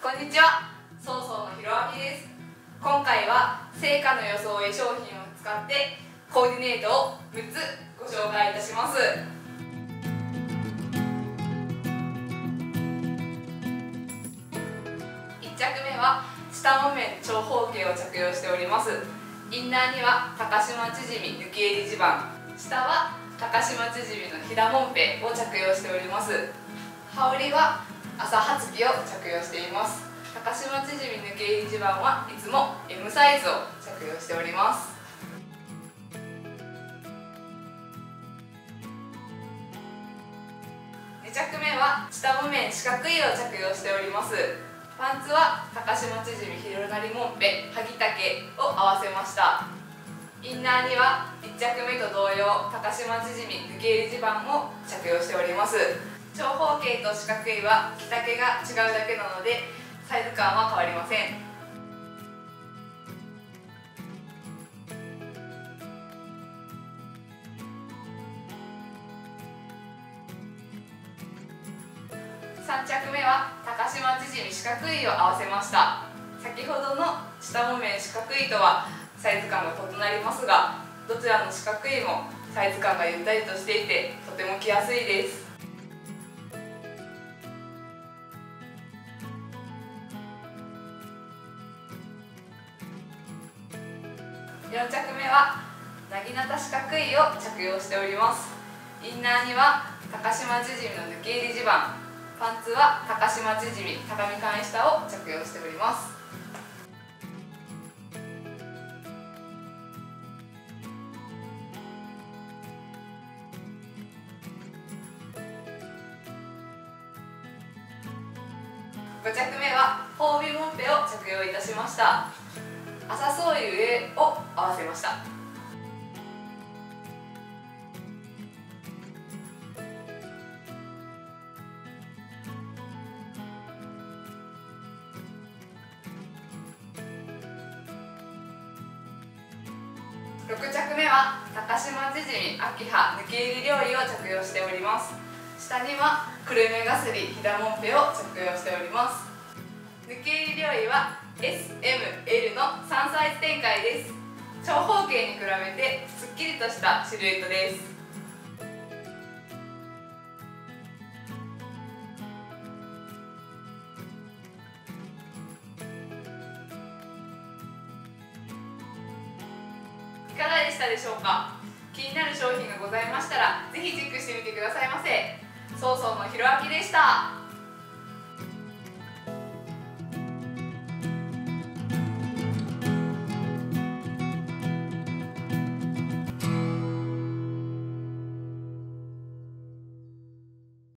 こんにちは、ソーソーのひろあきです。今回は成果の装い商品を使ってコーディネートを6つご紹介いたします。1着目は下木綿長方形を着用しております。インナーには高島縮み抜き襟襦袢、下は高島縮みのひだもんぺを着用しております。羽織は朝はつきを着用しています。高島縮み抜け襟襦袢はいつも M サイズを着用しております。2着目は下木綿四角いを着用しております。パンツは高島縮み広なりもんぺはぎ丈を合わせました。インナーには1着目と同様高島縮み抜け襟襦袢を着用しております。長方形と四角いは着丈が違うだけなのでサイズ感は変わりません。3着目は高島縮み四角いを合わせました。先ほどの下木綿四角いとはサイズ感が異なりますが、どちらの四角いもサイズ感がゆったりとしていてとても着やすいです。4着目はなぎなた四角いを着用しております。インナーには高島縮みの抜け襟襦袢、パンツは高島縮み高見缶下を着用しております。5着目は頬帯もんぺを着用いたしました。浅そういう上を合わせました。6着目は高島縮み秋葉抜け襟料理を着用しております。下にはくるめがすりひだもんぺを着用しております。抜け襟料理は S、M、L の3サイズ展開です。長方形に比べてすっきりとしたシルエットです。いかがでしたでしょうか。気になる商品がございましたらぜひチェックしてみてくださいませ。ソーソーのひろあきでした。